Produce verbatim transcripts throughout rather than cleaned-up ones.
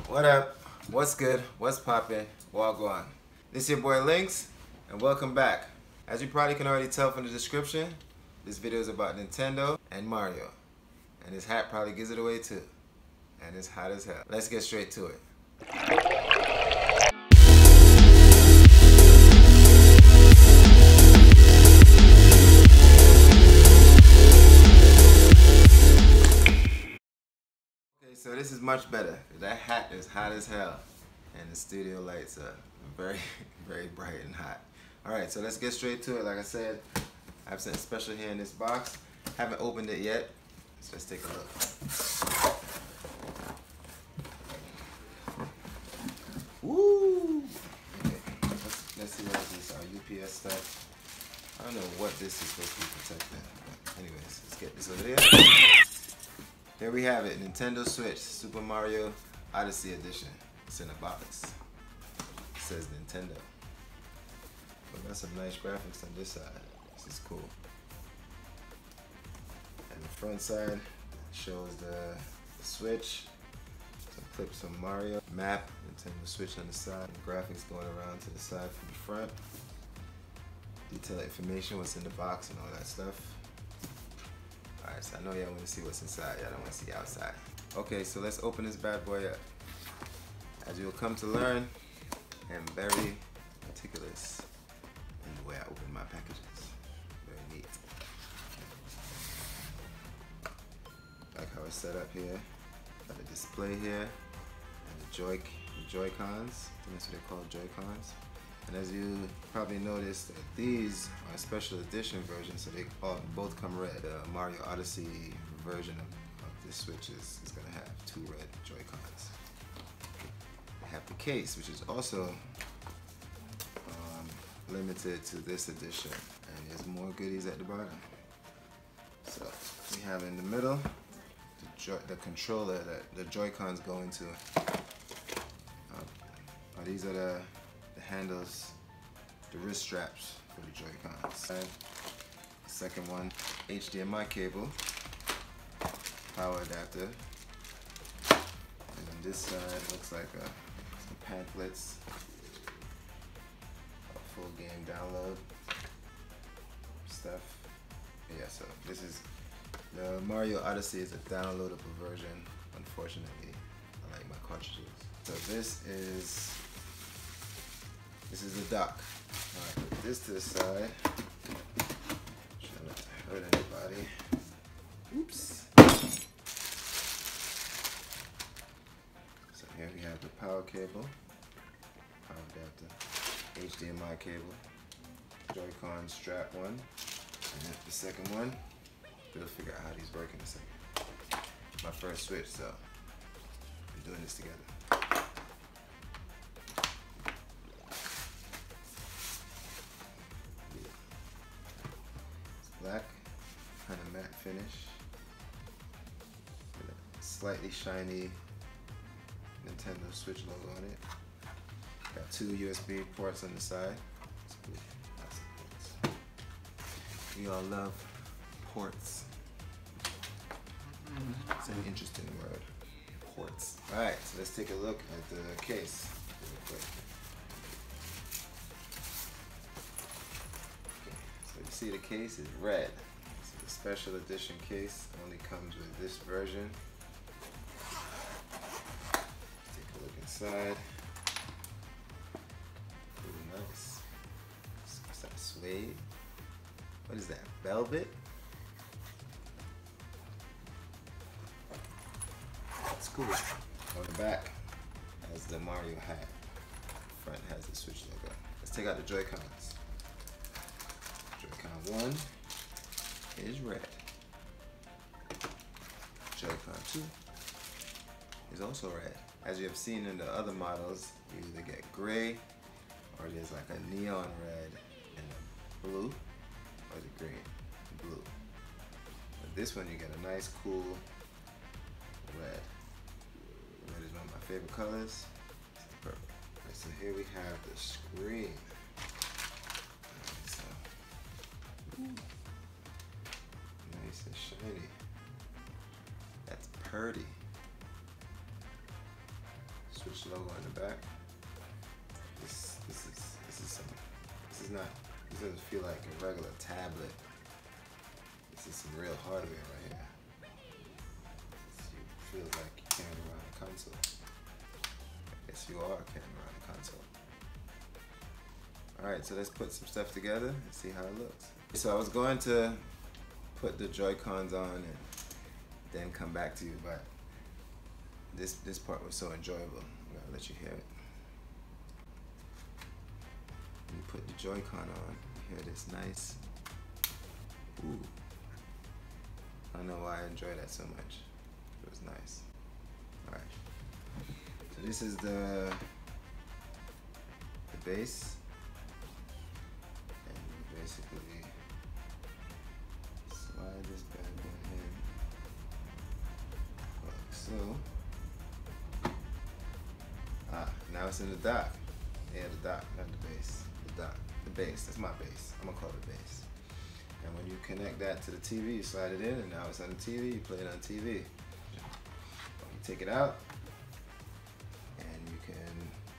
What up? What's good? What's poppin'? Wagwan. This is your boy Lynx, and welcome back. As you probably can already tell from the description, this video is about Nintendo and Mario. And this hat probably gives it away too. And it's hot as hell. Let's get straight to it. So this is much better. That hat is hot as hell, and the studio lights are very, very bright and hot. All right, so let's get straight to it. Like I said, I have something special here in this box. Haven't opened it yet, so let's take a look. Woo! Okay, let's, let's see what this is. Our U P S stuff. I don't know what this is supposed to be protecting. But anyways, let's get this over there. Here we have it, Nintendo Switch, Super Mario Odyssey Edition. It's in a box. It says Nintendo. But got some nice graphics on this side. This is cool. And the front side shows the, the Switch, some clips from Mario, map, Nintendo Switch on the side, and graphics going around to the side from the front. Detailed information, what's in the box and all that stuff. Alright, so I know y'all want to see what's inside, y'all don't want to see outside. Okay, so let's open this bad boy up. As you'll come to learn, I am very meticulous in the way I open my packages. Very neat. Like how it's set up here. Got a display here, and the Joy the Joy-Cons. I think that's what they call Joy-Cons. And as you probably noticed, that these are a special edition version, so they all both come red. The uh, Mario Odyssey version of, of this Switch is, is gonna have two red Joy-Cons. They have the case, which is also um, limited to this edition, and there's more goodies at the bottom. So we have in the middle the, joy, the controller that the Joy-Cons go into. Uh, these are the handles, the wrist straps for the Joy-Cons. The second one, H D M I cable, power adapter, and on this side looks like uh, some pamphlets, a full game download stuff. Yeah, so this is the Mario Odyssey is a downloadable version. Unfortunately, I like my cartridges. So this is This is the dock. Alright, put this to the side. Try not to hurt anybody. Oops. So here we have the power cable, power adapter, H D M I cable, Joy-Con strap one, and the second one. We'll figure out how these work in a second. My first Switch, so I'm doing this together. Black, kind of matte finish, with a slightly shiny Nintendo Switch logo on it. Got two U S B ports on the side. Lots of ports. We all love ports. It's an interesting word, ports. All right, so let's take a look at the case real quick. So you see the case is red. So the special edition case only comes with this version. Take a look inside. Pretty nice. What's that, suede? What is that, velvet? That's cool. On the back has the Mario hat. The front has the Switch logo. Let's take out the Joy-Cons. Joy-Con one is red. Joy-Con two is also red. As you have seen in the other models, you either get gray, or there's like a neon red and a blue, or the green and blue. But this one you get a nice cool red. Red is one of my favorite colors. It's perfect. Right, so here we have the screen. Nice and shiny. That's purty. logo on the back. This this is this is some this is not this doesn't feel like a regular tablet. This is some real hardware right here. It feels like you're carrying around a console. I guess you are carrying around a console. Alright, so let's put some stuff together and see how it looks. So I was going to put the Joy-Cons on and then come back to you, but this this part was so enjoyable. I'm gonna let you hear it. When you put the Joy-Con on, you hear this nice, ooh. I don't know why I enjoy that so much. It was nice. Alright. So this is the the bass. And you basically slide this bad boy in. Like so. Ah, now it's in the dock. Yeah, the dock, not the bass. The dock. The bass. That's my bass. I'm gonna call it bass. And when you connect that to the T V, you slide it in, and now it's on the T V, you play it on T V. You take it out, and you can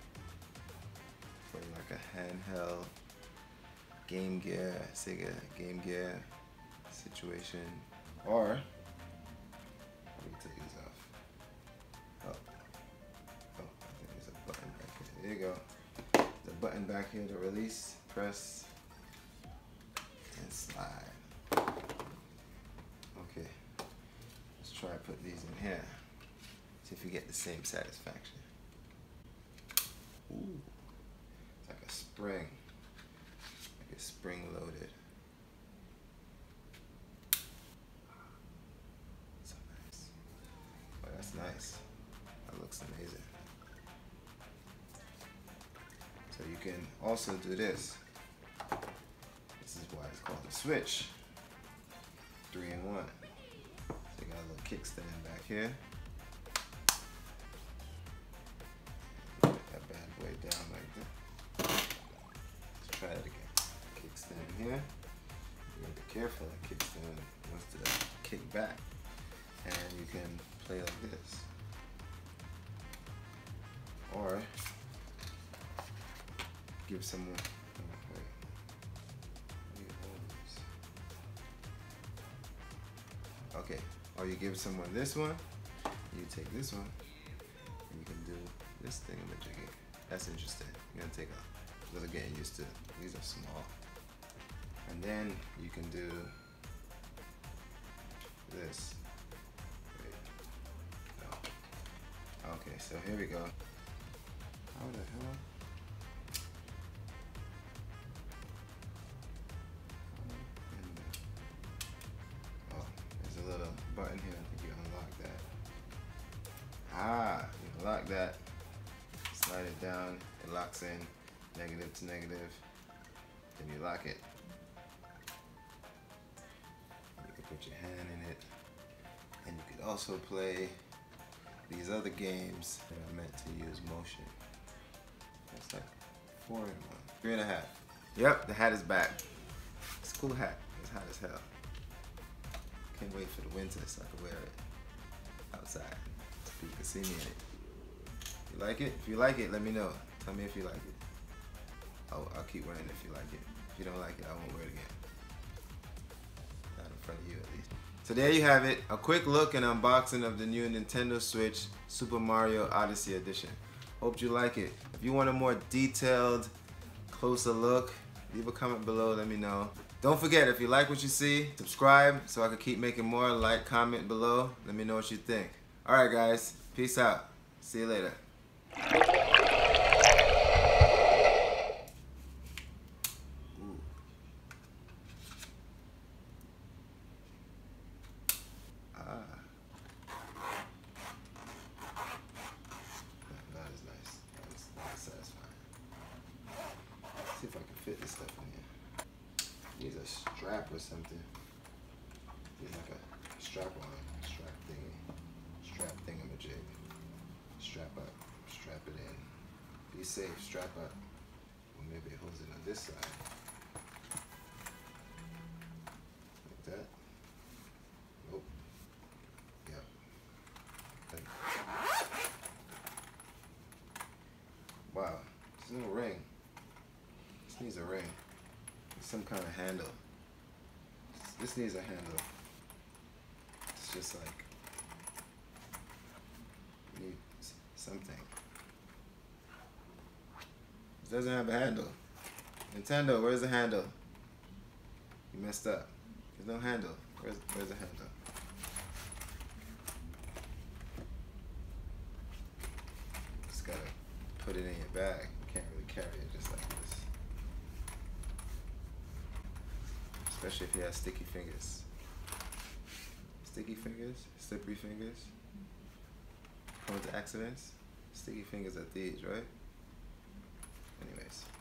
play like a handheld Game Gear, Sega Game Gear situation, or, let me take this off. Oh, oh, I think there's a button back here. There you go. The button back here to release, press, and slide. Okay, let's try to put these in here. See if you get the same satisfaction. Ooh, it's like a spring, like it's spring loaded. So nice. Oh, that's nice. That looks amazing. So you can also do this. This is why it's called a switch. Three in one. So you got a little kickstand back here. Put that bad boy down like that. Let's try it again. Kickstand here. You gotta be careful. That kickstand wants to kick back. And you can play like this. Or give someone. Oh, wait. Okay, or you give someone this one, you take this one, and you can do this thingamajiggy. That's interesting. You're gonna take a little getting used to. These are small. And then you can do this. Wait. No. Okay, so here we go. How the hell? Button here, I think you unlock that. Ah, you unlock that, slide it down, it locks in, negative to negative, then you lock it. You can put your hand in it, and you could also play these other games that are meant to use motion. That's like four in one, three and a half. Yep, the hat is back. It's a cool hat, it's hot as hell. Can't wait for the winter so I can wear it outside so people can see me in it. You like it? If you like it, let me know. Tell me if you like it. I'll, I'll keep wearing it if you like it. If you don't like it, I won't wear it again. Not in front of you at least. So there you have it. A quick look and unboxing of the new Nintendo Switch Super Mario Odyssey Edition. Hope you like it. If you want a more detailed, closer look, leave a comment below, let me know. Don't forget, if you like what you see, subscribe so I can keep making more. Like, comment below. Let me know what you think. Alright guys, peace out. See you later. Ooh. Ah. That is nice. That is, that is satisfying. Let's see if I can fit this stuff in here. Needs a strap or something. Needs like a strap on, strap thingy, strap thingamajig. Strap up, strap it in. Be safe, strap up. Or maybe it holds it on this side. Like that. Nope. Yep. Okay. needs a ring. Some kind of handle. This needs a handle. It's just like, you need something. It doesn't have a handle. Nintendo, where's the handle? You messed up. There's no handle. Where's, where's the handle? Just gotta put it in your bag. You can't really carry it just like this. Especially if you have sticky fingers. Sticky fingers, slippery fingers. Prone to accidents. Sticky fingers are thieves, right? Anyways.